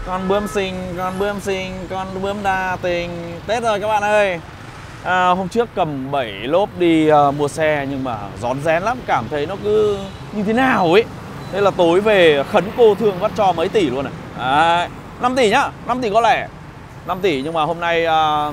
Con bướm xinh, con bướm xinh, con bướm đa tình. Tết rồi các bạn ơi. Hôm trước cầm 7 lốp đi mua xe nhưng mà rón rén lắm, cảm thấy nó cứ như thế nào ấy. Thế là tối về khấn cô thương vắt cho mấy tỷ luôn này. Đấy, 5 tỷ nhá, 5 tỷ có lẻ. 5 tỷ nhưng mà hôm nay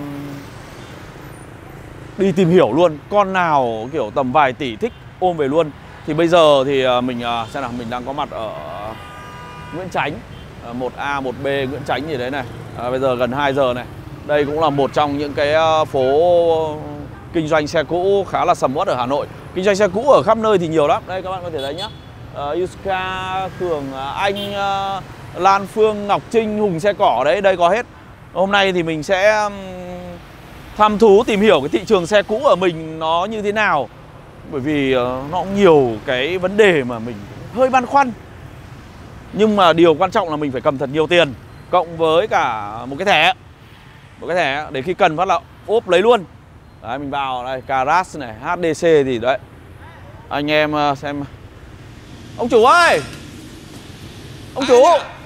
đi tìm hiểu luôn, con nào kiểu tầm vài tỷ thích ôm về luôn. Thì bây giờ thì mình xem nào, mình đang có mặt ở Nguyễn Chánh, 1A, 1B Nguyễn Chánh gì đấy này. Bây giờ gần 2 giờ này. Đây cũng là một trong những cái phố kinh doanh xe cũ khá là sầm uất ở Hà Nội. Kinh doanh xe cũ ở khắp nơi thì nhiều lắm. Đây các bạn có thể thấy nhá. Yuska, Cường Anh, Lan Phương, Ngọc Trinh, Hùng Xe Cỏ đấy, đây có hết. Hôm nay thì mình sẽ thăm thú tìm hiểu cái thị trường xe cũ ở mình nó như thế nào. Bởi vì nó cũng nhiều cái vấn đề mà mình hơi băn khoăn. Nhưng mà điều quan trọng là mình phải cầm thật nhiều tiền, cộng với cả một cái thẻ. Một cái thẻ để khi cần phát là ốp lấy luôn. Đấy, mình vào đây, Caras này, HDC thì đấy. Anh em xem. Ông chủ ơi! Ông chủ!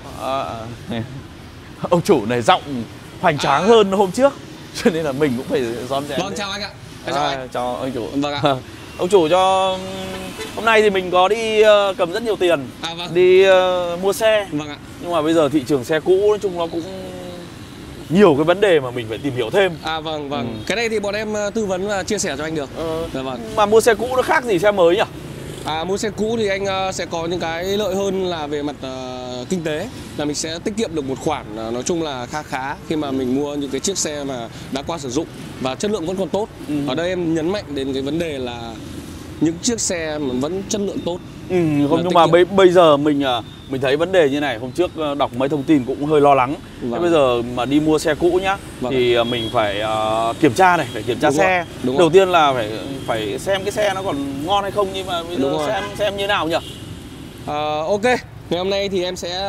Ông chủ này giọng hoành tráng hơn hôm trước, cho nên là mình cũng phải rón rén. Vâng, chào anh ạ. Chào anh. Chào ông chủ. Vâng ạ. Ông chủ cho hôm nay thì mình có đi cầm rất nhiều tiền, Vâng. đi mua xe. Vâng ạ. Nhưng mà bây giờ thị trường xe cũ nói chung nó cũng nhiều cái vấn đề mà mình phải tìm hiểu thêm. Vâng. Cái này thì bọn em tư vấn và chia sẻ cho anh được. Vâng. Mà mua xe cũ nó khác gì xe mới nhỉ? Mua xe cũ thì anh sẽ có những cái lợi hơn là về mặt kinh tế, là mình sẽ tiết kiệm được một khoản nói chung là khá khi mà mình mua những cái chiếc xe mà đã qua sử dụng và chất lượng vẫn còn tốt. Ở đây em nhấn mạnh đến cái vấn đề là những chiếc xe mà vẫn chất lượng tốt. Không, nhưng mà bây giờ mình thấy vấn đề như này. Hôm trước đọc mấy thông tin cũng hơi lo lắng. Thế bây giờ mà đi mua xe cũ nhá, thì mình phải kiểm tra này, phải kiểm tra xe. Đầu tiên là phải xem cái xe nó còn ngon hay không, nhưng mà bây giờ xem như nào nhỉ? Ok, ngày hôm nay thì em sẽ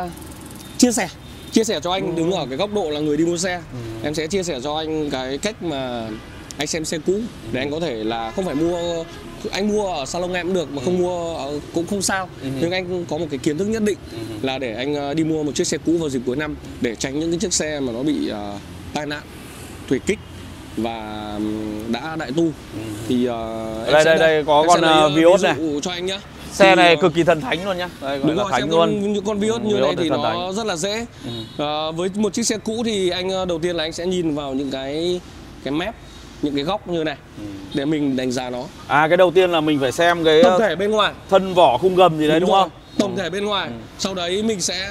chia sẻ cho anh đứng ở cái góc độ là người đi mua xe. Em sẽ chia sẻ cho anh cái cách mà anh xem xe cũ để anh có thể là không phải mua, anh mua ở salon em cũng được mà không mua cũng không sao. Nhưng anh có một cái kiến thức nhất định là để anh đi mua một chiếc xe cũ vào dịp cuối năm để tránh những cái chiếc xe mà nó bị tai nạn, thủy kích và đã đại tu. Thì đây có con Vios này cho anh nhá. Xe này cực kỳ thần thánh luôn nhá. Đây, đúng rồi, thánh luôn. Những con Vios như này thì nó rất là dễ. Với một chiếc xe cũ thì anh đầu tiên là anh sẽ nhìn vào những cái mép, những cái góc như này để mình đánh giá nó. Cái đầu tiên là mình phải xem cái tổng thể bên ngoài, thân vỏ khung gầm gì đấy đúng không? Tổng thể bên ngoài. Sau đấy mình sẽ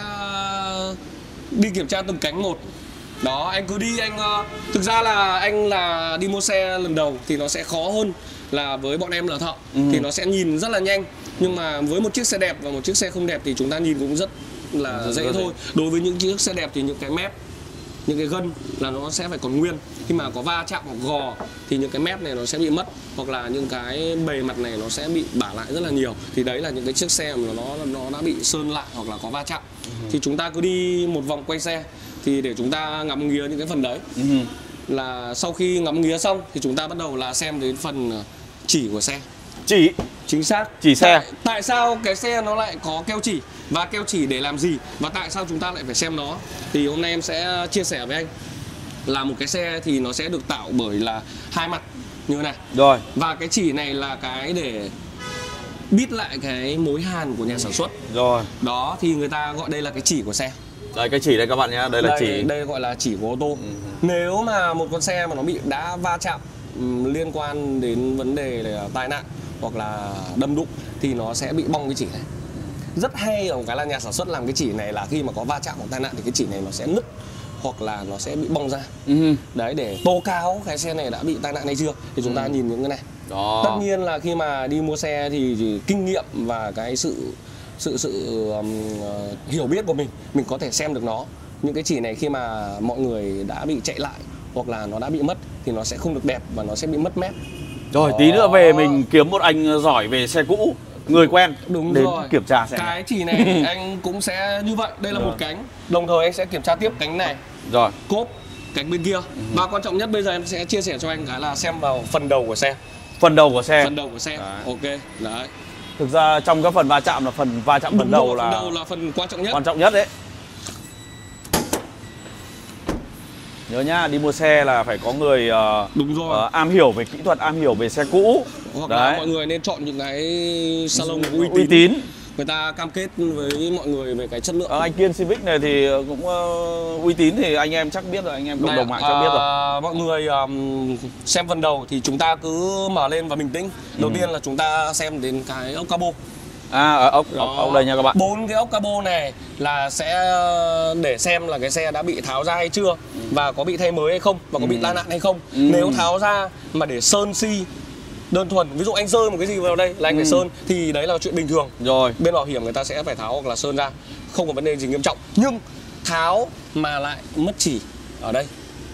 đi kiểm tra từng cánh một. Đó, anh cứ đi, anh thực ra là anh là đi mua xe lần đầu thì nó sẽ khó hơn là với bọn em là thợ. Thì nó sẽ nhìn rất là nhanh. Nhưng mà với một chiếc xe đẹp và một chiếc xe không đẹp thì chúng ta nhìn cũng rất là dễ thôi. Đối với những chiếc xe đẹp thì những cái mép, những cái gân là nó sẽ phải còn nguyên. Khi mà có va chạm hoặc gò thì những cái mép này nó sẽ bị mất, hoặc là những cái bề mặt này nó sẽ bị bả lại rất là nhiều. Thì đấy là những cái chiếc xe mà nó đã bị sơn lại hoặc là có va chạm. Thì chúng ta cứ đi một vòng quay xe thì để chúng ta ngắm nghía những cái phần đấy. Là sau khi ngắm nghía xong thì chúng ta bắt đầu là xem đến phần chỉ của xe. Chỉ chính xác, chỉ xe. Tại sao cái xe nó lại có keo chỉ và keo chỉ để làm gì và tại sao chúng ta lại phải xem nó, thì hôm nay em sẽ chia sẻ với anh là một cái xe thì nó sẽ được tạo bởi là hai mặt như thế này. Rồi. Và cái chỉ này là cái để bít lại cái mối hàn của nhà sản xuất. Rồi. Đó, thì người ta gọi đây là cái chỉ của xe. Đây cái chỉ đây các bạn nhé, đây là chỉ. Đây gọi là chỉ của ô tô. Nếu mà một con xe mà nó bị đã va chạm liên quan đến vấn đề là tai nạn hoặc là đâm đụng thì nó sẽ bị bong cái chỉ này. Rất hay ở một cái là nhà sản xuất làm cái chỉ này là khi mà có va chạm hoặc tai nạn thì cái chỉ này nó sẽ nứt hoặc là nó sẽ bị bong ra. Đấy, để tố cáo cái xe này đã bị tai nạn hay chưa thì chúng ta nhìn những cái này. Đó. Tất nhiên là khi mà đi mua xe thì kinh nghiệm và cái sự hiểu biết của mình có thể xem được nó. Những cái chỉ này khi mà mọi người đã bị chạy lại hoặc là nó đã bị mất thì nó sẽ không được đẹp và nó sẽ bị mất mép. Rồi tí nữa về mình kiếm một anh giỏi về xe cũ, người quen đúng đến rồi. Kiểm tra xem. Cái chỉ này anh cũng sẽ như vậy. Đây là một cánh. Đồng thời anh sẽ kiểm tra tiếp cánh này. Rồi. Cốp cánh bên kia. Và quan trọng nhất bây giờ em sẽ chia sẻ cho anh cái là xem vào phần đầu của xe. Phần đầu của xe. Phần đầu của xe. Đấy. Ok. Đấy. Thực ra trong các phần va chạm là phần va chạm phần đầu là phần quan trọng nhất. Quan trọng nhất đấy. Nhớ nhá, đi mua xe là phải có người đúng rồi, am hiểu về kỹ thuật, am hiểu về xe cũ. Hoặc đấy, là mọi người nên chọn những cái salon uy tín. Người ta cam kết với mọi người về cái chất lượng. Anh Kiên Civic này thì cũng uy tín thì anh em chắc biết rồi, anh em cộng đồng mạng chắc biết rồi. Mọi người xem phần đầu thì chúng ta cứ mở lên và bình tĩnh. Đầu tiên là chúng ta xem đến cái ốc cabo. Ốc đây nha các bạn. 4 cái ốc cabo này là sẽ để xem là cái xe đã bị tháo ra hay chưa, và có bị thay mới hay không, và có bị tai nạn hay không. Nếu tháo ra mà để sơn si đơn thuần, ví dụ anh sơn một cái gì vào đây là anh phải sơn, thì đấy là chuyện bình thường rồi. Bên bảo hiểm người ta sẽ phải tháo hoặc là sơn ra, không có vấn đề gì nghiêm trọng. Nhưng tháo mà lại mất chỉ ở đây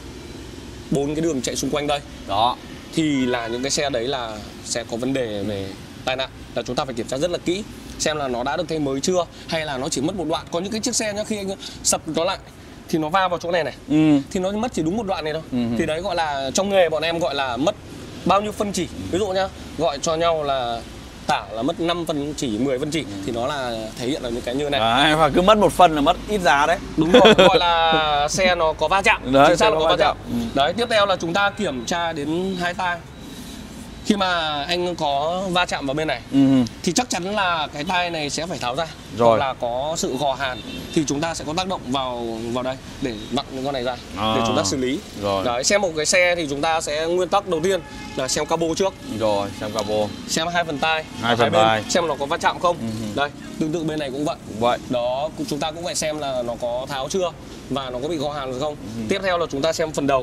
4 cái đường chạy xung quanh đây đó, thì là những cái xe đấy là sẽ có vấn đề về tai nạn, là chúng ta phải kiểm tra rất là kỹ xem là nó đã được thay mới chưa, hay là nó chỉ mất một đoạn. Có những cái chiếc xe nhá, khi anh sập nó lại thì nó va vào chỗ này này, thì nó mất chỉ đúng một đoạn này thôi. Thì đấy gọi là, trong nghề bọn em gọi là mất bao nhiêu phân chỉ. Ví dụ nhá, gọi cho nhau là tả là mất 5 phân chỉ, 10 phân chỉ, thì nó là thể hiện là những cái như này. Đấy, và cứ mất một phần là mất ít giá đấy. Đúng rồi, gọi là xe nó có va chạm. Đấy, chính xác là có va chạm. Đấy, tiếp theo là chúng ta kiểm tra đến hai tai. Khi mà anh có va chạm vào bên này thì chắc chắn là cái tai này sẽ phải tháo ra, rồi. Hoặc là có sự gò hàn thì chúng ta sẽ có tác động vào đây để vặn những con này ra để chúng ta xử lý. Rồi. Đấy, xem một cái xe thì chúng ta sẽ nguyên tắc đầu tiên là xem cabo trước. Rồi, xem cabo. Xem hai phần tai, hai bên tai, xem nó có va chạm không. Đây, tương tự bên này cũng vậy. Vậy. Đó, chúng ta cũng phải xem là nó có tháo chưa và nó có bị gò hàn rồi không. Tiếp theo là chúng ta xem phần đầu.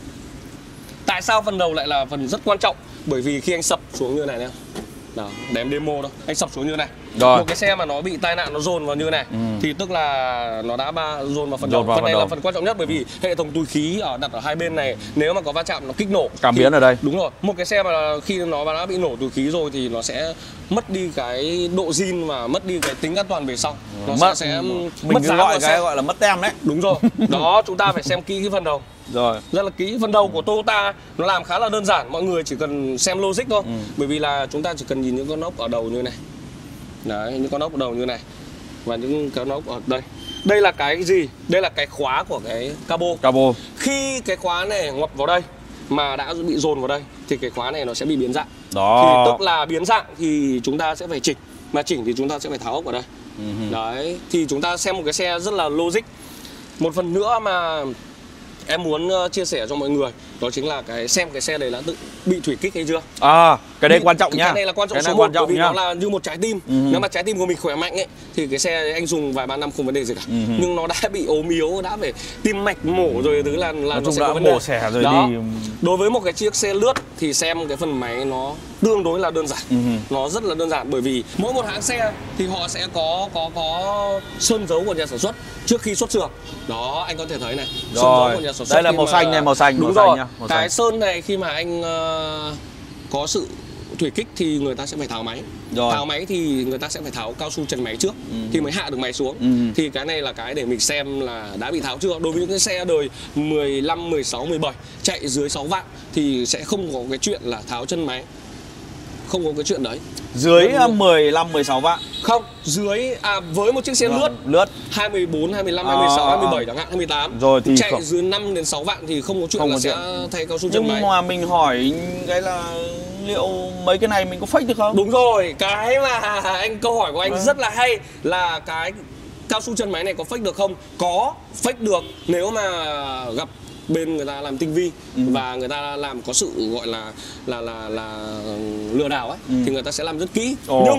Tại sao phần đầu lại là phần rất quan trọng? Bởi vì khi anh sập xuống như này nè, đó, để em demo đâu, anh sập xuống như này. Rồi. Một cái xe mà nó bị tai nạn, nó dồn vào như này thì tức là nó đã dồn vào phần đầu. Phần này là phần quan trọng nhất, bởi vì hệ thống túi khí đặt ở hai bên này, nếu mà có va chạm nó kích nổ. Cảm biến ở đây. Đúng rồi. Một cái xe mà khi nó đã bị nổ túi khí rồi thì nó sẽ mất đi cái độ zin và mất đi cái tính an toàn về sau. Nó sẽ mất giá gọi cái gọi là mất tem đấy. Đúng rồi. Đó, chúng ta phải xem kỹ cái phần đầu. Rồi. Rất là kỹ. Phần đầu của Toyota nó làm khá là đơn giản, mọi người chỉ cần xem logic thôi. Bởi vì là chúng ta chỉ cần nhìn những con ốc ở đầu như này. Đấy, những con ốc ở đầu như này. Và những con ốc ở đây. Đây là cái gì? Đây là cái khóa của cái cabo. Khi cái khóa này ngoặt vào đây mà đã bị dồn vào đây thì cái khóa này nó sẽ bị biến dạng. Đó. Thì tức là biến dạng thì chúng ta sẽ phải chỉnh. Mà chỉnh thì chúng ta sẽ phải tháo ốc ở đây. Đấy, thì chúng ta xem một cái xe rất là logic. Một phần nữa mà em muốn chia sẻ cho mọi người đó chính là xem cái xe này đã tự bị thủy kích hay chưa. Cái đây quan trọng nhá. Cái này là quan trọng số 1, bởi vì nó là như một trái tim. Nếu mà trái tim của mình khỏe mạnh ấy thì cái xe anh dùng vài ba năm không vấn đề gì cả. Nhưng nó đã bị ốm yếu, đã phải tim mạch mổ rồi thứ là nó sẽ có vấn đề. Xẻ rồi đó. Đi. Đối với một cái chiếc xe lướt thì xem cái phần máy nó tương đối là đơn giản. Nó rất là đơn giản, bởi vì mỗi một hãng xe thì họ sẽ có sơn dấu của nhà sản xuất trước khi xuất xưởng. Đó, anh có thể thấy này. Sơn dấu của nhà sản xuất. Đây là màu xanh này, màu xanh. Đúng rồi. Nhá, cái sơn này khi mà anh có sự thủy kích thì người ta sẽ phải tháo máy. Tháo máy thì người ta sẽ phải tháo cao su trần máy trước thì mới hạ được máy xuống. Thì cái này là cái để mình xem là đã bị tháo chưa. Đối với những cái xe đời 15, 16, 17 chạy dưới 6 vạn thì sẽ không có cái chuyện là tháo chân máy. Không có cái chuyện đấy. Dưới 15, 16 vạn. Không, dưới với một chiếc xe lướt 24, 25, 26, 27 chẳng hạn, 28 rồi thì chạy dưới 5 đến 6 vạn thì không có chuyện là sẽ thay cao su chân máy. Nhưng mà mình hỏi cái là liệu mấy cái này mình có fake được không? Đúng rồi, cái mà câu hỏi của anh rất là hay là cái cao su chân máy này có fake được không? Có, fake được nếu mà gặp bên người ta làm tinh vi và người ta làm có sự gọi là lừa đảo ấy thì người ta sẽ làm rất kỹ.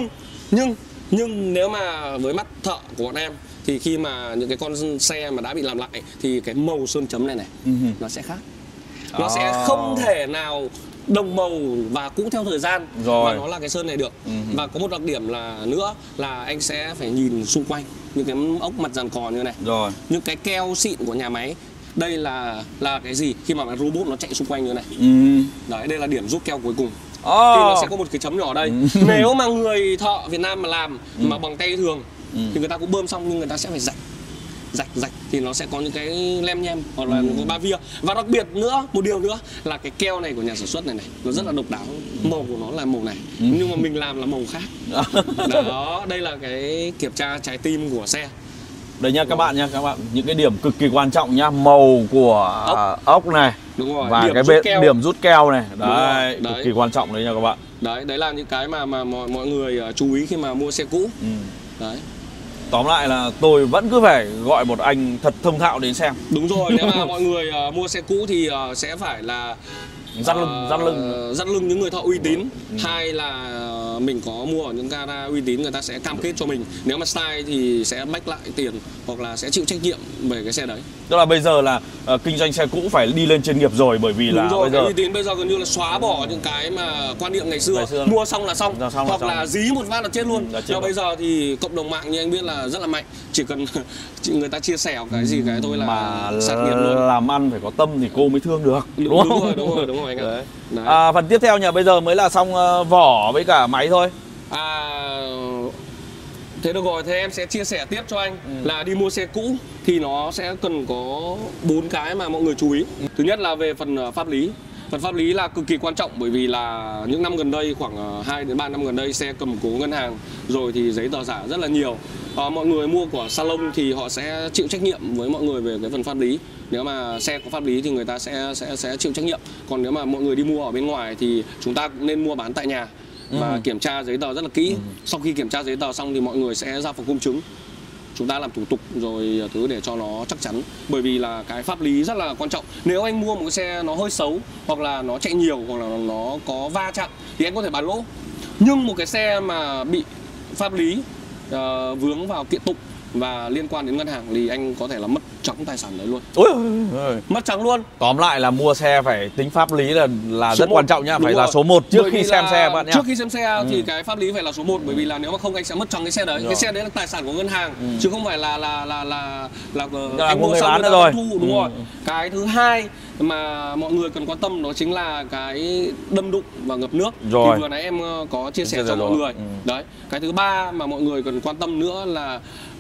Nhưng nếu mà với mắt thợ của bọn em thì khi mà những cái con xe mà đã bị làm lại thì cái màu sơn chấm này nó sẽ khác. Nó sẽ không thể nào đồng màu và cũ theo thời gian mà nó là cái sơn này được. Và có một đặc điểm là nữa là anh sẽ phải nhìn xung quanh những cái ốc mặt dàn cò như này. Những cái keo xịn của nhà máy. Đây là cái gì? Khi mà robot nó chạy xung quanh như này. Đấy, đây là điểm rút keo cuối cùng. Thì nó sẽ có một cái chấm nhỏ ở đây. Nếu mà người thợ Việt Nam mà làm mà bằng tay thường thì người ta cũng bơm xong, nhưng người ta sẽ phải rạch thì nó sẽ có những cái lem nhem hoặc là có ba via. Và đặc biệt nữa, một điều nữa là cái keo này của nhà sản xuất này nó rất là độc đáo. Màu của nó là màu này nhưng mà mình làm là màu khác. Đó, đây là cái kiểm tra trái tim của xe. Đấy nha các bạn nha, các bạn, những cái điểm cực kỳ quan trọng nhá, màu của ốc này. Đúng rồi. Và cái điểm rút keo này. Đấy, cực kỳ quan trọng đấy nha các bạn. Đấy là những cái mà mọi người chú ý khi mà mua xe cũ. Đấy. Tóm lại là tôi vẫn cứ phải gọi một anh thật thông thạo đến xem. Đúng rồi, nếu mà mọi người mua xe cũ thì sẽ phải là dắt lưng những người thợ uy tín. Hai là mình có mua ở những gara uy tín, người ta sẽ cam kết cho mình. Nếu mà sai thì sẽ back lại tiền hoặc là sẽ chịu trách nhiệm về cái xe đấy. Tức là bây giờ là kinh doanh xe cũ phải đi lên chuyên nghiệp rồi, bởi vì là rồi, bây giờ uy tín bây giờ gần như là xóa bỏ những cái mà quan niệm ngày xưa mua xong là xong, hoặc là dí một phát là chết luôn. Nhưng bây giờ thì cộng đồng mạng như anh biết là rất là mạnh, chỉ cần người ta chia sẻ cái gì cái thôi là sạc nhiệt luôn. Làm ăn phải có tâm thì cô mới thương được, đúng không? Đúng rồi anh ạ. Phần tiếp theo nhỉ, bây giờ mới là xong vỏ với cả máy thôi. Thế được rồi, thế em sẽ chia sẻ tiếp cho anh là đi mua xe cũ thì nó sẽ cần có 4 cái mà mọi người chú ý. Thứ nhất là về phần pháp lý. Phần pháp lý là cực kỳ quan trọng, bởi vì là những năm gần đây, khoảng 2 đến 3 năm gần đây, xe cầm cố ngân hàng rồi thì giấy tờ giả rất là nhiều. Mọi người mua của salon thì họ sẽ chịu trách nhiệm với mọi người về cái phần pháp lý. Nếu mà xe có pháp lý thì người ta sẽ chịu trách nhiệm. Còn nếu mà mọi người đi mua ở bên ngoài thì chúng ta cũng nên mua bán tại nhà và kiểm tra giấy tờ rất là kỹ. Sau khi kiểm tra giấy tờ xong thì mọi người sẽ ra phòng công chứng, chúng ta làm thủ tục rồi thứ để cho nó chắc chắn. Bởi vì là cái pháp lý rất là quan trọng. Nếu anh mua một cái xe nó hơi xấu, hoặc là nó chạy nhiều, hoặc là nó có va chạm thì anh có thể bán lỗ. Nhưng một cái xe mà bị pháp lý vướng vào kiện tụng và liên quan đến ngân hàng thì anh có thể là mất trắng tài sản đấy luôn. Mất trắng luôn. Tóm lại là mua xe phải tính pháp lý là rất quan trọng nhá, phải là số 1 trước khi xem xe bạn nhá. Trước khi xem xe thì cái pháp lý phải là số 1, bởi vì là nếu mà không anh sẽ mất trắng cái xe đấy. Cái xe đấy là tài sản của ngân hàng, chứ không phải là anh mua xong người ta thu. Đúng rồi. Cái thứ hai mà mọi người cần quan tâm đó chính là cái đâm đụng và ngập nước. Thì vừa nãy em có chia sẻ cho mọi người. Đấy. Cái thứ ba mà mọi người cần quan tâm nữa là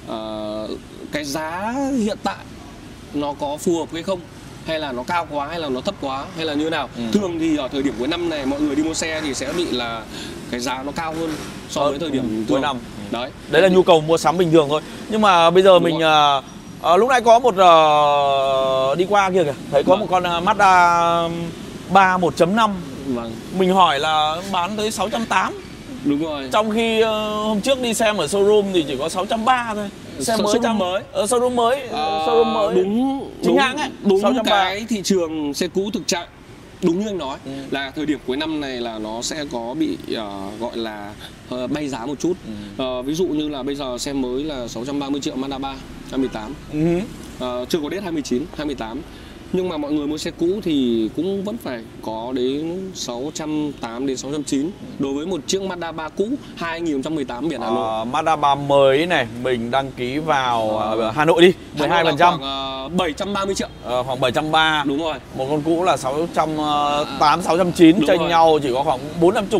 cái giá hiện tại nó có phù hợp hay không, hay là nó cao quá hay là nó thấp quá hay là như nào. Thường thì ở thời điểm cuối năm này mọi người đi mua xe thì sẽ bị là cái giá nó cao hơn so với thời điểm cuối năm. Đấy là nhu cầu mua sắm bình thường thôi. Nhưng mà bây giờ mình lúc nãy có một đi qua kia kìa, thấy có một con Mazda 3 1.5. Mình hỏi là bán tới 680. Đúng rồi. Trong khi hôm trước đi xem ở showroom thì chỉ có 630 thôi. Xe mới showroom mới. Showroom mới. Đúng chính hãng ấy. Đúng 630. Cái thị trường xe cũ thực trạng đúng như anh nói là thời điểm cuối năm này là nó sẽ có bị gọi là bay giá một chút. Ví dụ như là bây giờ xe mới là 630 triệu Mazda 3 2018. Chưa có date 2019, 2018. Nhưng mà mọi người mua xe cũ thì cũng vẫn phải có đến 680 đến 690 đối với một chiếc Mazda 3 cũ 2018 biển Hà Nội. Mazda 3 mới này mình đăng ký vào Hà Nội đi, 12%. Khoảng 730 triệu. Khoảng 730. Đúng rồi. Một con cũ là 680, 690, chênh nhau chỉ có khoảng 40.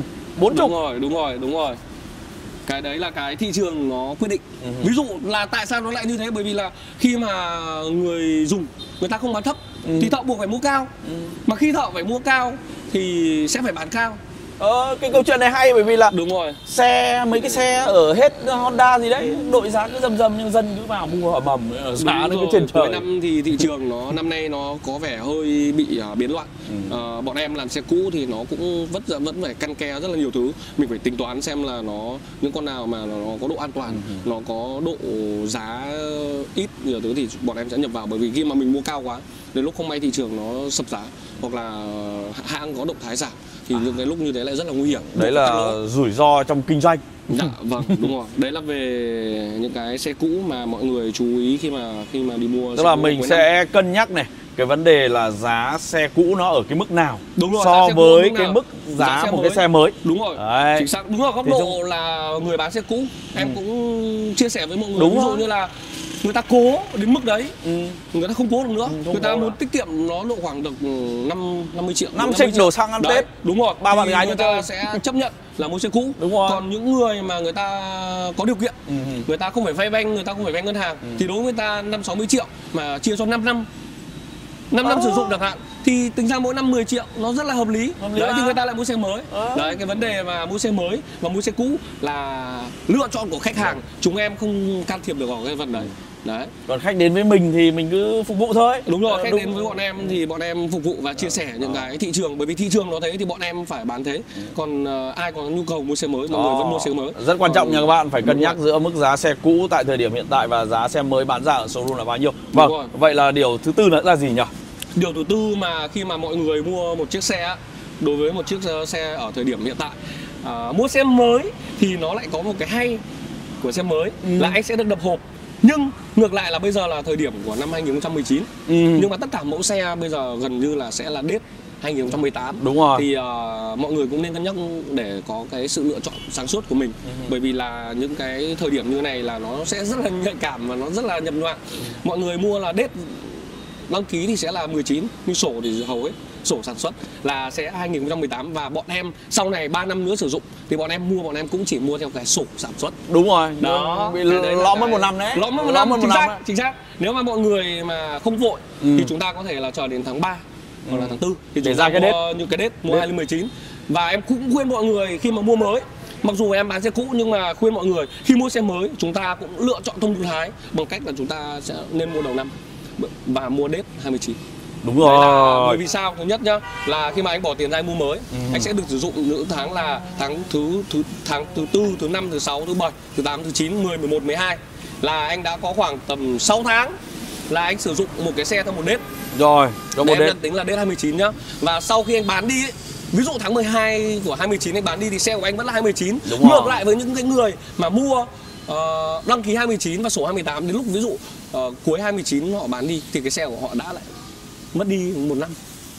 Đúng rồi. Cái đấy là cái thị trường nó quyết định. Ví dụ là tại sao nó lại như thế, bởi vì là khi mà người dùng người ta không bán thấp thì thợ buộc phải mua cao. Mà khi thợ phải mua cao thì sẽ phải bán cao. Cái câu chuyện này hay, bởi vì là đúng rồi, mấy cái xe ở hết Honda gì đấy đội giá cứ dầm nhưng dân cứ vào mua mầm giá nó cứ trên trời. Cuối năm thì thị trường năm nay nó có vẻ hơi bị biến loạn. Bọn em làm xe cũ thì nó cũng vẫn phải căn ke rất là nhiều thứ. Mình phải tính toán xem là những con nào mà nó có độ an toàn, nó có độ giá ít nhiều thứ thì bọn em sẽ nhập vào. Bởi vì khi mà mình mua cao quá, đến lúc không may thị trường nó sập giá hoặc là hãng có động thái giảm thì những cái lúc như thế lại rất là nguy hiểm. Đấy là rủi ro trong kinh doanh. Dạ vâng, đúng rồi. Đấy là về những cái xe cũ mà mọi người chú ý khi mà đi mua. Tức là mình sẽ cân nhắc này, cái vấn đề là giá xe cũ nó ở cái mức nào. Đúng rồi, so với cái mức giá một cái xe mới. Đúng rồi. Đấy. Chính xác. Đúng rồi, góc độ là người bán xe cũ. Em cũng chia sẻ với mọi người. Đúng ví dụ rồi. như là người ta cố đến mức đấy, người ta không cố được nữa. Người ta muốn tiết kiệm nó độ khoảng được 50 triệu. 5 triệu đổ xăng ăn Tết. Đúng rồi. Ba bạn gái người ta sẽ chấp nhận là mua xe cũ. Đúng rồi. Còn những người mà người ta có điều kiện, người ta không phải vay banh, người ta không phải vay ngân hàng, thì đối với người ta 50-60 triệu mà chia cho 5 năm 5 năm sử dụng chẳng hạn thì tính ra mỗi năm 10 triệu nó rất là hợp lý. Đấy thì người ta lại mua xe mới. Đấy, cái vấn đề mà mua xe mới và mua xe cũ là lựa chọn của khách hàng, chúng em không can thiệp được vào cái phần đấy. Đấy. Còn khách đến với mình thì mình cứ phục vụ thôi. Đúng rồi, khách đến với bọn em thì bọn em phục vụ và chia sẻ những cái thị trường, bởi vì thị trường nó thế thì bọn em phải bán thế. Còn ai có nhu cầu mua xe mới, mọi người vẫn mua xe mới. Rất quan trọng nha các bạn, phải cân nhắc giữa mức giá xe cũ tại thời điểm hiện tại và giá xe mới bán ra ở showroom là bao nhiêu. Vâng, vậy là điều thứ tư nữa là gì nhỉ? Điều thứ tư mà khi mà mọi người mua một chiếc xe, đối với một chiếc xe ở thời điểm hiện tại, mua xe mới thì nó lại có một cái hay của xe mới là anh sẽ được đập hộp. Nhưng ngược lại là bây giờ là thời điểm của năm 2019, nhưng mà tất cả mẫu xe bây giờ gần như là sẽ là date 2018. Đúng rồi. Thì mọi người cũng nên cân nhắc để có cái sự lựa chọn sáng suốt của mình. Bởi vì là những cái thời điểm như này là nó sẽ rất là nhạy cảm và nó rất là nhập nhoạng. Mọi người mua là date đăng ký thì sẽ là 19, nhưng sổ thì hầu hết sổ sản xuất là sẽ 2018, và bọn em sau này 3 năm nữa sử dụng thì bọn em cũng chỉ mua theo cái sổ sản xuất. Đúng rồi. Đó, bị lõm mất một năm đấy. Lõm mất một năm, chính xác. Nếu mà mọi người mà không vội thì chúng ta có thể là chờ đến tháng 3 hoặc là tháng 4 thì để ra cái mua những cái date mua 2019. Và em cũng khuyên mọi người khi mà mua mới, mặc dù em bán xe cũ nhưng mà khuyên mọi người khi mua xe mới chúng ta cũng lựa chọn thông thái bằng cách là chúng ta sẽ nên mua đầu năm và mua date 2019. Đúng rồi. Bởi vì sao? Thứ nhất nhá, là khi mà anh bỏ tiền ra anh mua mới, anh sẽ được sử dụng những tháng là tháng thứ tư, thứ 5, thứ 6, thứ 7, thứ 8, thứ 9, 10, 11, 12 là anh đã có khoảng tầm 6 tháng là anh sử dụng một cái xe theo một date. Rồi, cho một date tính là date 2019 nhá. Và sau khi anh bán đi ấy, ví dụ tháng 12 của 2019 anh bán đi thì xe của anh vẫn là 2019. Ngược lại với những cái người mà mua đăng ký 2019 và sổ 2018 đến lúc ví dụ cuối 2019 họ bán đi thì cái xe của họ đã lại mất đi 1 năm.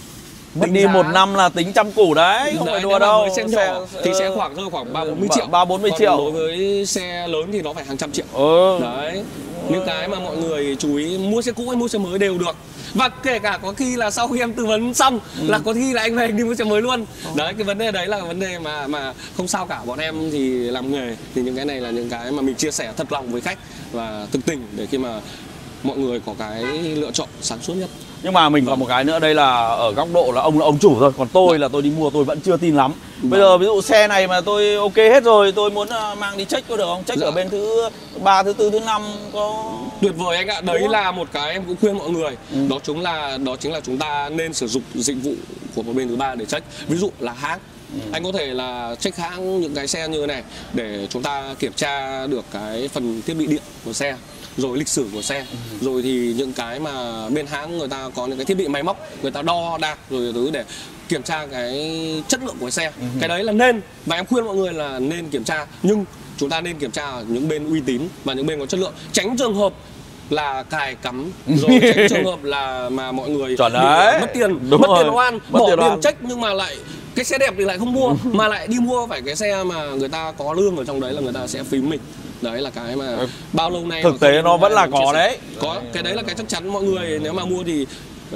Mất đi 1 năm là tính trăm củ đấy, không phải đùa đâu. Xe nhỏ thì sẽ rơi khoảng 3-40 triệu. 3-40 triệu. Đối với xe lớn thì nó phải hàng trăm triệu. Đấy. Những cái mà mọi người chú ý, mua xe cũ hay mua xe mới đều được. Và kể cả có khi là sau khi em tư vấn xong là có khi là anh về anh đi mua xe mới luôn. Đấy, cái vấn đề đấy là vấn đề mà không sao cả. Bọn em thì làm nghề thì những cái này là những cái mà mình chia sẻ thật lòng với khách và thực tình để khi mà mọi người có cái lựa chọn sáng suốt nhất. Nhưng mà mình còn một cái nữa, đây là ở góc độ là ông chủ thôi, còn tôi là tôi đi mua tôi vẫn chưa tin lắm. Bây giờ ví dụ xe này mà tôi ok hết rồi, tôi muốn mang đi check có được không? Check ở bên thứ 3, thứ 4, thứ 5 có tuyệt vời anh ạ. Đấy là một cái em cũng khuyên mọi người. Đó chính là chúng ta nên sử dụng dịch vụ của một bên thứ ba để check. Ví dụ là hãng. Anh có thể là check hãng những cái xe như thế này để chúng ta kiểm tra được cái phần thiết bị điện của xe, rồi lịch sử của xe, rồi thì những cái mà bên hãng người ta có những cái thiết bị máy móc, người ta đo đạc rồi thứ để kiểm tra cái chất lượng của xe. Cái đấy là nên, và em khuyên mọi người là nên kiểm tra, nhưng chúng ta nên kiểm tra ở những bên uy tín và những bên có chất lượng, tránh trường hợp là cài cắm, rồi tránh trường hợp là mà mọi người mất tiền oan, bỏ tiền check nhưng mà lại cái xe đẹp thì lại không mua, mà lại đi mua phải cái xe mà người ta có lương ở trong đấy là người ta sẽ phím mình. Đấy là cái mà bao lâu nay thực tế nó vẫn là có đấy. Có, cái đấy là cái chắc chắn mọi người nếu mà mua thì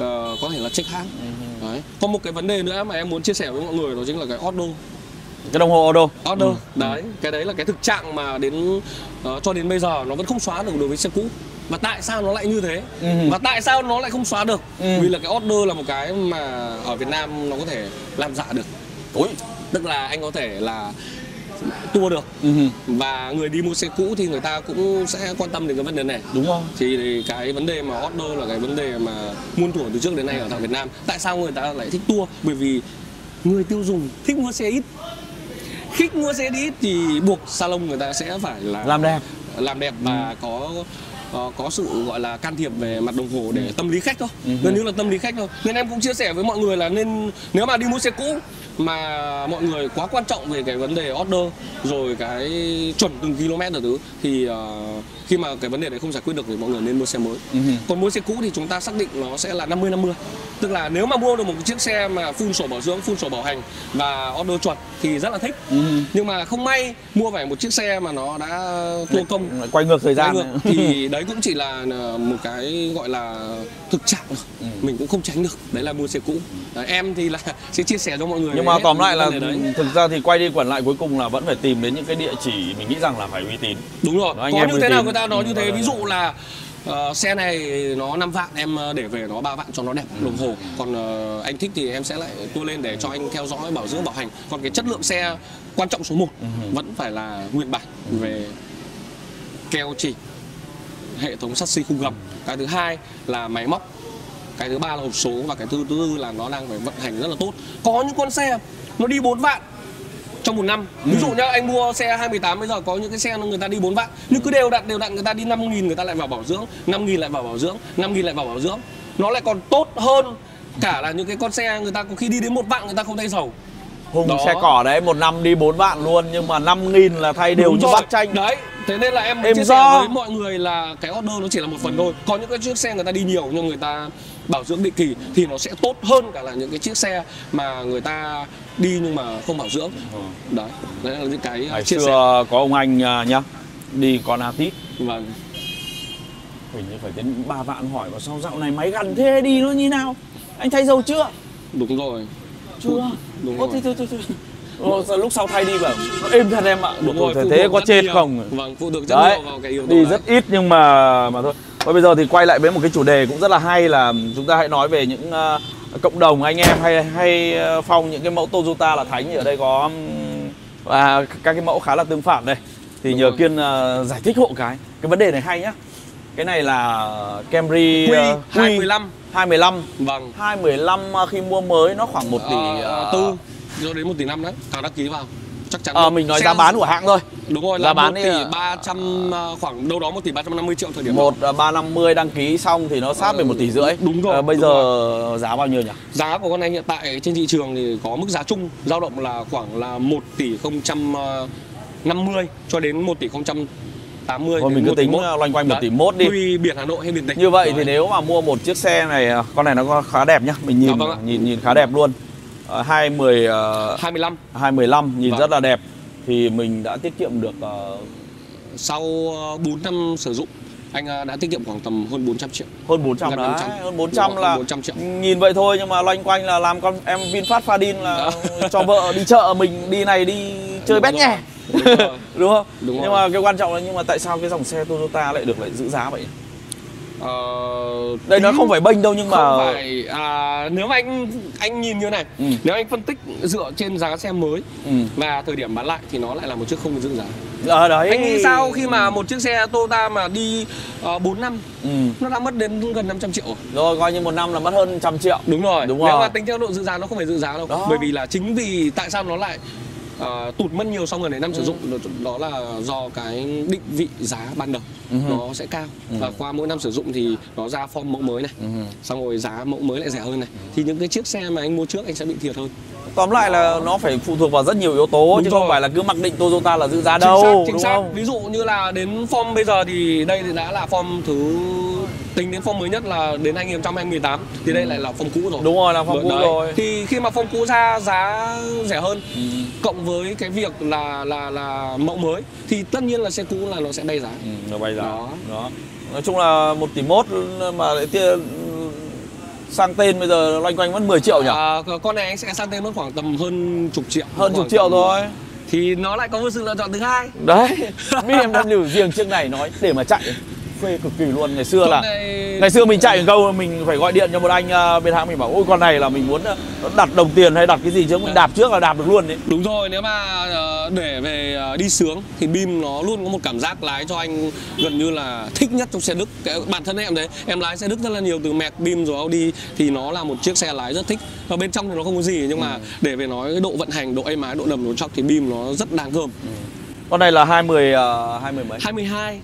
có thể là check hãng. Đấy. Có một cái vấn đề nữa mà em muốn chia sẻ với mọi người, đó chính là cái order. Cái đồng hồ order. Đấy, cái đấy là cái thực trạng mà cho đến bây giờ nó vẫn không xóa được đối với xe cũ. Và tại sao nó lại như thế? Và tại sao nó lại không xóa được? Vì là cái order là một cái mà ở Việt Nam nó có thể làm giả được. Tức là anh có thể là tua được. Và người đi mua xe cũ thì người ta cũng sẽ quan tâm đến cái vấn đề này. Đúng không? Thì cái vấn đề mà order là cái vấn đề mà muôn thuở từ trước đến nay ở tại Việt Nam. Tại sao người ta lại thích tua? Bởi vì người tiêu dùng thích mua xe ít. Thích mua xe ít thì buộc salon người ta sẽ phải là làm đẹp và có sự gọi là can thiệp về mặt đồng hồ để tâm lý khách thôi. Gần như là tâm lý khách thôi. Nên em cũng chia sẻ với mọi người là nên, nếu mà đi mua xe cũ mà mọi người quá quan trọng về cái vấn đề order rồi cái chuẩn từng km rồi thứ thì khi mà cái vấn đề đấy không giải quyết được thì mọi người nên mua xe mới. Còn mua xe cũ thì chúng ta xác định nó sẽ là 50-50. Tức là nếu mà mua được một chiếc xe mà full sổ bảo dưỡng, full sổ bảo hành và order chuẩn thì rất là thích. Nhưng mà không may mua phải một chiếc xe mà nó đã thua công, quay ngược thời gian thì đấy cũng chỉ là một cái gọi là thực trạng. Mình cũng không tránh được, đấy là mua xe cũ. Đấy, em thì là sẽ chia sẻ cho mọi người. Nhưng mà tóm lại là thực ra thì quay đi quẩn lại cuối cùng là vẫn phải tìm đến những cái địa chỉ mình nghĩ rằng là phải uy tín. Đúng rồi. Có như thế nào người ta nói như thế. Ví dụ là xe này nó 5 vạn, em để về nó 3 vạn cho nó đẹp đồng hồ. Còn anh thích thì em sẽ lại tua lên để cho anh theo dõi bảo dưỡng bảo hành. Còn cái chất lượng xe quan trọng số 1 vẫn phải là nguyên bản về keo chỉ, hệ thống chassis khung gầm, cái thứ hai là máy móc, cái thứ ba là hộp số, và cái thứ tư là nó đang phải vận hành rất là tốt. Có những con xe nó đi 4 vạn trong một năm. Ví dụ nhá, anh mua xe 2018 bây giờ có những cái xe người ta đi 4 vạn, nhưng cứ đều đặn người ta đi 5.000 người ta lại vào bảo dưỡng, 5.000 lại vào bảo dưỡng, 5.000 lại vào bảo dưỡng. Nó lại còn tốt hơn cả là những cái con xe người ta có khi đi đến 1 vạn người ta không thay dầu. Hùng xe cỏ đấy, một năm đi 4 vạn luôn, nhưng mà 5.000 là thay đều như bát chanh. Đấy, thế nên là em chia sẻ với mọi người là cái order nó chỉ là một phần thôi. Có những cái chiếc xe người ta đi nhiều nhưng người ta bảo dưỡng định kỳ thì nó sẽ tốt hơn cả là những cái chiếc xe mà người ta đi nhưng mà không bảo dưỡng. Đấy là những cái ngày chia xưa sẻ. có ông anh nhá, đi con Atit, Vâng. hình như phải đến 3 vạn, hỏi vào sao dạo này máy gắn thế, đi nó như nào, anh thay dầu chưa? Đúng rồi. Chưa. Đúng rồi. Thôi. Lúc sau thay đi bảo nó êm thật em ạ. Đúng rồi, thế có chết nhiều. không? Vâng, phụ thuộc rất Đấy, nhiều vào cái yếu tố đi đấy. rất ít nhưng mà thôi. Và bây giờ thì quay lại với một cái chủ đề cũng rất là hay, là chúng ta hãy nói về những cộng đồng anh em hay Phong, những cái mẫu Toyota là thánh. Ở đây có các cái mẫu khá là tương phản đây. Thì Đúng nhờ rồi. Kiên giải thích hộ cái vấn đề này hay nhá. Cái này là Camry Q215. 215. Vâng. 215 khi mua mới nó khoảng 1 tỷ tư rồi đến 1 tỷ 5 đấy. Càng đăng ký vào chắc chắn mình nói giá bán của hãng thôi. Đúng rồi, giá là bán 1 tỷ 300, khoảng đâu đó 1 tỷ 350 triệu thời điểm 350 đăng ký xong thì nó sát về 1 tỷ rưỡi. Đúng rồi. Bây đúng giờ rồi. giá bao nhiêu nhỉ? Giá của con này hiện tại trên thị trường thì có mức giá chung dao động là khoảng là 1 tỷ 050 cho đến 1 tỷ 080. Thôi mình cứ tính loanh quanh 1 tỷ mốt đi. Tùy biển Hà Nội hay biển tỉnh. Như vậy thì nếu mà mua một chiếc xe này, con này nó khá đẹp nhá, mình nhìn Vâng ạ. nhìn khá đẹp luôn. 215 nhìn Vâng. rất là đẹp, thì mình đã tiết kiệm được sau 4 năm sử dụng anh đã tiết kiệm khoảng tầm hơn 400 triệu. hơn 400 Gần đấy, 400. hơn 400 Đúng, là 400 triệu. nhìn vậy thôi, nhưng mà loanh quanh là làm con em VinFast Fadin là cho vợ đi chợ, mình đi này đi chơi bét nhè. Đúng rồi. Đúng không? Đúng nhưng rồi. mà cái quan trọng là, nhưng mà tại sao cái dòng xe Toyota lại giữ giá vậy? Đây nó không phải bênh đâu, nhưng mà không phải nếu mà anh nhìn như này, nếu anh phân tích dựa trên giá xe mới và thời điểm bán lại thì nó lại là một chiếc không giữ giá. Đấy. Anh nghĩ sao khi mà một chiếc xe Toyota mà đi 4 năm nó đã mất đến gần 500 triệu rồi, coi như một năm là mất hơn 100 triệu. Đúng rồi. Đúng Nếu rồi. mà tính theo độ giữ giá nó không phải giữ giá đâu. Đó. Bởi vì là chính vì tại sao nó lại tụt mất nhiều sau gần đến năm sử dụng, đó là do cái định vị giá ban đầu nó sẽ cao, và qua mỗi năm sử dụng thì nó ra form mẫu mới này, xong rồi giá mẫu mới lại rẻ hơn này, thì những cái chiếc xe mà anh mua trước anh sẽ bị thiệt hơn. Tóm lại là nó phải phụ thuộc vào rất nhiều yếu tố. Đúng chứ rồi. không phải là cứ mặc định Toyota là giữ giá đâu. Chính đúng xác. không? Ví dụ như là đến form bây giờ thì đây thì đã là form tính đến form mới nhất là đến 2018 thì đây lại là form cũ rồi. Đúng rồi, là form cũ rồi. Thì khi mà form cũ ra giá rẻ hơn, cộng với cái việc là mẫu mới thì tất nhiên là xe cũ là nó sẽ bay giá. Nó bay giá. Đó. Nói chung là 1 tỷ mốt mà lại sang tên bây giờ loanh quanh mất 10 triệu nhỉ? Con này anh sẽ sang tên mất khoảng tầm hơn chục triệu. Hơn chục triệu thôi. Thì nó lại có một sự lựa chọn thứ hai. Đấy, BMW riêng chiếc này nói để mà chạy phê cực kỳ luôn. Ngày xưa ngày xưa mình chạy một câu mình phải gọi điện cho một anh bên hãng, mình bảo ôi con này là mình muốn đặt đồng tiền hay đặt cái gì chứ mình đạp trước là đạp được luôn đấy. Đúng rồi, nếu mà để về đi sướng thì Bim nó luôn có một cảm giác lái cho anh gần như là thích nhất trong xe Đức. Bản thân em đấy, em lái xe Đức rất là nhiều, từ Merc, Bim rồi Audi, thì nó là một chiếc xe lái rất thích. Và bên trong thì nó không có gì, nhưng mà để về nói cái độ vận hành, độ êm ái, độ đầm, độ chóc thì Bim nó rất đáng gờm. Con này là 20 mấy? 22.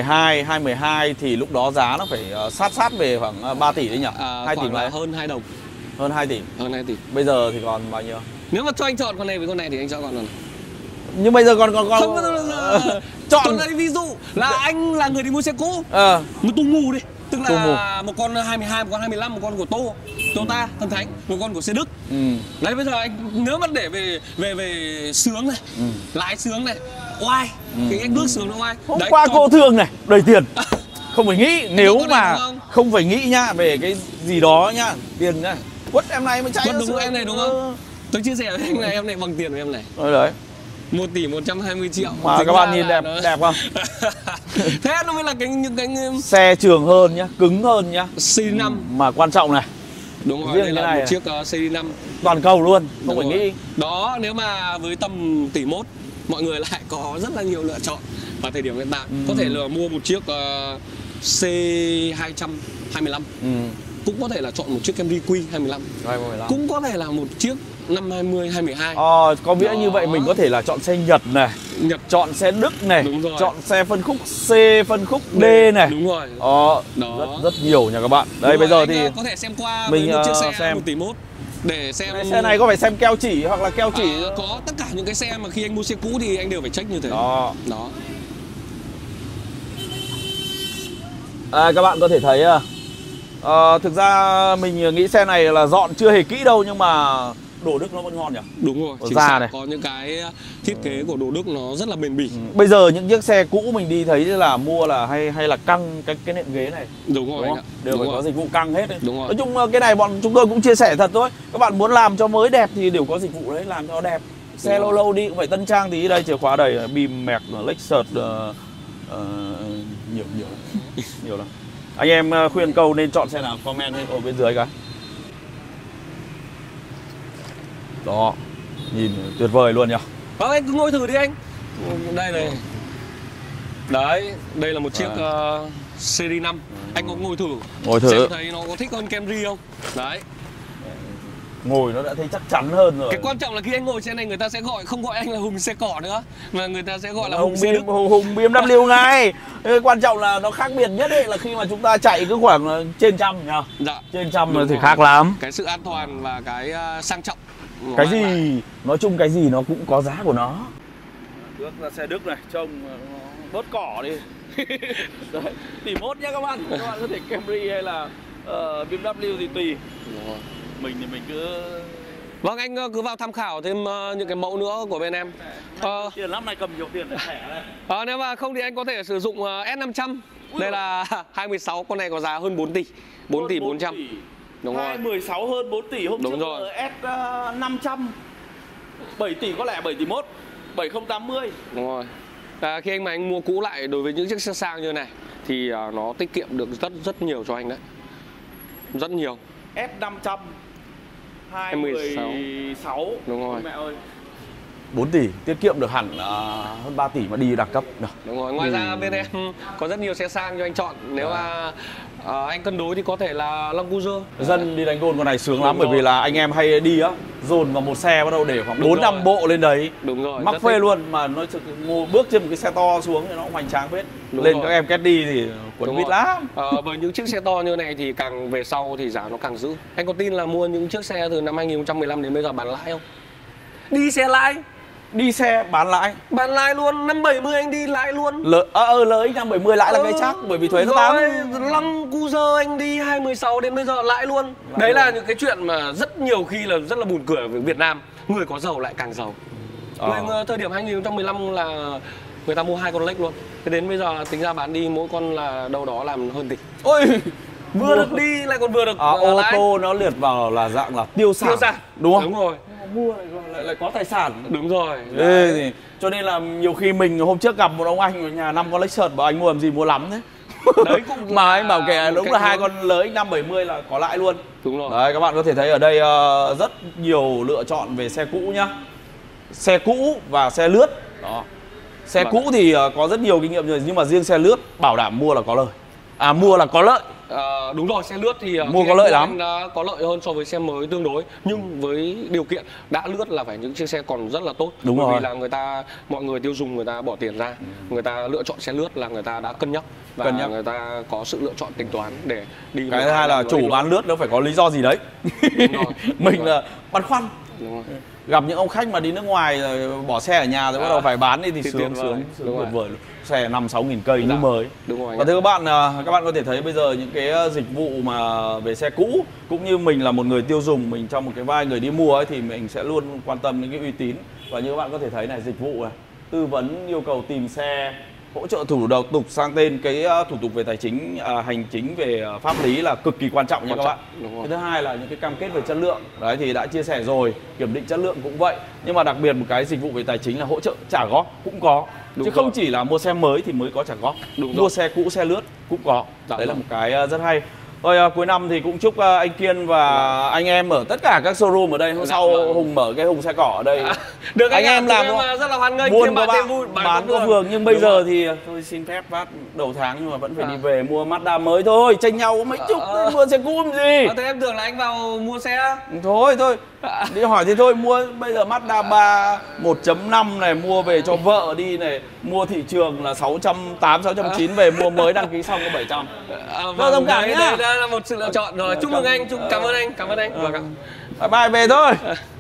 22 thì lúc đó giá nó phải sát về khoảng 3 tỷ đấy nhỉ? 2 tỷ mấy? Hơn 2 đồng. Hơn 2 tỷ. Hơn 2 tỷ. Bây giờ thì còn bao nhiêu? Nếu mà cho anh chọn con này với con này thì anh chọn con nào? Nhưng bây giờ còn Không, chọn. Con này ví dụ là anh là người đi mua xe cũ, một tu mù đi, tức là một con 22, một con 25, một con của Toyota Thần Thánh, một con của xe Đức. Đấy, bây giờ anh nếu mà để về sướng này, lái sướng này, oai, cái anh bước sướng nó oai. Hôm qua cô thương này, đầy tiền. Không phải nghĩ, nếu mà không phải nghĩ nhá về cái gì đó nhá, tiền nhá. Quất em này mới chạy. Quất đúng em này đúng không? Tôi chia sẻ với anh này, em này bằng tiền của em này. Đấy. 1 tỷ 120 triệu. Mà các bạn nhìn đẹp không? Thế nó mới là những cái xe trường hơn nhá, cứng hơn nhá. CD5 mà quan trọng này. Đúng rồi, riêng đây cái là này một chiếc CD5 toàn cầu luôn, không phải rồi. nghĩ. Đó, nếu mà với tầm tỷ mốt mọi người lại có rất là nhiều lựa chọn vào thời điểm hiện tại. Có thể là mua một chiếc C225 cũng có thể là chọn một chiếc Camry Q25, cũng có thể là một chiếc năm 20, 2012. Có nghĩa như vậy mình có thể là chọn xe Nhật này, chọn xe Đức này, chọn xe phân khúc C, phân khúc D này. Đúng rồi. Rất nhiều nha các bạn. Đây bây giờ thì có thể xem qua mình với một chiếc xe xem 1 tỷ 1 để xem xe này có phải xem keo chỉ hoặc là keo chỉ. Có tất cả những cái xe mà khi anh mua xe cũ thì anh đều phải check như thế. Đó. Các bạn có thể thấy thực ra mình nghĩ xe này là dọn chưa hề kỹ đâu, nhưng mà đồ Đức nó vẫn ngon nhỉ. Đúng rồi, chính xác. Có những cái thiết kế của đồ Đức nó rất là bền bỉ. Bây giờ những chiếc xe cũ mình đi thấy là mua là hay là căng cái nệm ghế này. Đúng rồi, đều phải có dịch vụ căng hết đấy. Đúng rồi. Nói chung cái này bọn chúng tôi cũng chia sẻ thật thôi. Các bạn muốn làm cho mới đẹp thì đều có dịch vụ đấy, làm cho đẹp. Xe lâu lâu đi cũng phải tân trang tí. Đây chìa khóa đầy, bìm mẹc, Lexus, nhiều lắm. Anh em khuyên câu nên chọn xe nào comment ở bên dưới cái. Đó, nhìn tuyệt vời luôn nhỉ. Anh cứ ngồi thử đi anh. Đây này. Đấy, đây là một chiếc Series 5. Anh có ngồi thử. Xem thấy nó có thích hơn Camry không? Đấy. Ngồi nó đã thấy chắc chắn hơn rồi. Cái quan trọng là khi anh ngồi xe này người ta sẽ không gọi anh là Hùng xe cỏ nữa, mà người ta sẽ gọi là Hùng xe Đức. Hùng BMW ngay. Quan trọng là nó khác biệt nhất ấy là khi mà chúng ta chạy cứ khoảng trên trăm nhá. Dạ. Trên trăm thì khác lắm. Cái sự an toàn và cái sang trọng. Cái gì nói chung cái gì nó cũng có giá của nó. Trước là xe Đức này, trông bớt cỏ đi. Đấy, tỷ 1 nhá các bạn. Các bạn có thể Camry hay là BMW thì tùy. Mình thì mình cứ... Vâng, anh cứ vào tham khảo thêm những cái mẫu nữa của bên em. Tiền lắm này, cầm nhiều tiền để thẻ đây. Nếu mà không thì anh có thể sử dụng S500. Đây là 2016, con này có giá hơn 4 tỷ. 4 tỷ 400. Đúng rồi. 2016 hơn 4 tỷ, hôm đúng trước rồi. S500 7 tỷ có lẽ 7 tỷ 1, 7080. Đúng rồi. Khi mà anh mua cũ lại đối với những chiếc xe sang như này thì nó tiết kiệm được rất nhiều cho anh đấy. Rất nhiều. S500 2016. Đúng rồi. Mẹ ơi, 4 tỷ tiết kiệm được hẳn hơn 3 tỷ mà đi đẳng cấp. Đúng rồi. Ngoài ra bên em có rất nhiều xe sang cho anh chọn. Nếu mà anh cân đối thì có thể là Land Cruiser. Dân đi đánh gôn con này sướng lắm, bởi vì là anh em hay đi á, dồn vào một xe bắt đầu để khoảng 4-5 bộ lên đấy. Đúng rồi. Mắc phê luôn, mà nó bước trên một cái xe to xuống thì nó cũng hoành tráng phết. Lên các em Caddy thì quấn vít lắm. Với những chiếc xe to như này thì càng về sau thì giá nó càng giữ. Anh có tin là mua những chiếc xe từ năm 2015 đến bây giờ bán lãi không? Đi xe lãi. Đi xe bán lãi. Bán lãi luôn, năm 70 anh đi lãi luôn. Lợi năm 70 lãi là cái chắc, bởi vì thuế nó tăng. Land Cruiser anh đi 2016 đến bây giờ lãi luôn. Đấy là những cái chuyện mà rất nhiều khi là rất là buồn cười với Việt Nam. Người có giàu lại càng giàu. Thời điểm 2015 là người ta mua 2 con Lex luôn. Thế đến bây giờ tính ra bán đi mỗi con là đâu đó làm hơn tỷ. Ôi, vừa được đi lại còn vừa được ô lãi. tô nó liệt vào là dạng là tiêu sản. Đúng không? Đúng rồi. Mua lại có tài sản. Đúng rồi. Thì, cho nên là nhiều khi mình hôm trước gặp một ông anh ở nhà 5 con Lexus, bảo anh mua làm gì mua lắm thế. Đấy cũng mà anh bảo kể đúng là 2 con lớn X570 là có lãi luôn. Đúng rồi. Đấy, các bạn có thể thấy ở đây rất nhiều lựa chọn về xe cũ nhá. Xe cũ và xe lướt. Đó. Xe cũ thì có rất nhiều kinh nghiệm rồi, nhưng mà riêng xe lướt bảo đảm mua là có lời. Mua là có lợi. Đúng rồi, xe lướt thì mua có lợi lắm. Anh đã có lợi hơn so với xe mới tương đối, nhưng với điều kiện đã lướt là phải những chiếc xe còn rất là tốt. Đúng rồi. Vì là mọi người tiêu dùng người ta bỏ tiền ra, người ta lựa chọn xe lướt là người ta đã cân nhắc và người ta có sự lựa chọn tính toán để đi. Cái thứ hai là chủ bán lướt nó phải có lý do gì đấy. Mình là băn khoăn. Gặp những ông khách mà đi nước ngoài rồi bỏ xe ở nhà rồi bắt đầu phải bán đi thì sướng tuyệt vời. Xe 5-6 nghìn cây như mới. Và thưa các bạn có thể thấy bây giờ những cái dịch vụ mà về xe cũ, cũng như mình là một người tiêu dùng, mình trong một cái vai người đi mua ấy, thì mình sẽ luôn quan tâm đến cái uy tín. Và như các bạn có thể thấy này, dịch vụ này, tư vấn yêu cầu tìm xe, hỗ trợ thủ tục sang tên, cái thủ tục về tài chính, hành chính, về pháp lý là cực kỳ quan trọng nha các bạn. Cái thứ hai là những cái cam kết về chất lượng. Đấy thì đã chia sẻ rồi, kiểm định chất lượng cũng vậy. Nhưng mà đặc biệt một cái dịch vụ về tài chính là hỗ trợ trả góp cũng có. Chứ không chỉ là mua xe mới thì mới có trả góp. Mua xe cũ, xe lướt cũng có. Đấy là một cái rất hay. Rồi cuối năm thì cũng chúc anh Kiên và anh em ở tất cả các showroom ở đây. Hôm sau Hùng mở cái Hùng xe cỏ ở đây. Được anh em làm rất là hoan nghênh. buôn có bác, bán có phường. Nhưng bây giờ rồi. thì tôi xin phép bác đầu tháng nhưng mà vẫn phải đi về mua Mazda mới thôi. Chênh nhau có mấy chục mua xe cũ làm gì. Thế em tưởng là anh vào mua xe. Thôi đi hỏi thì thôi, mua bây giờ Mazda 3 1.5 này, mua về cho vợ đi này, mua thị trường là 680, 690 về, mua mới đăng ký xong có 700. Vâng, thông cảm nhá. Đây là một sự lựa chọn rồi. Chúc mừng anh, cảm ơn anh. Bye bye, về thôi.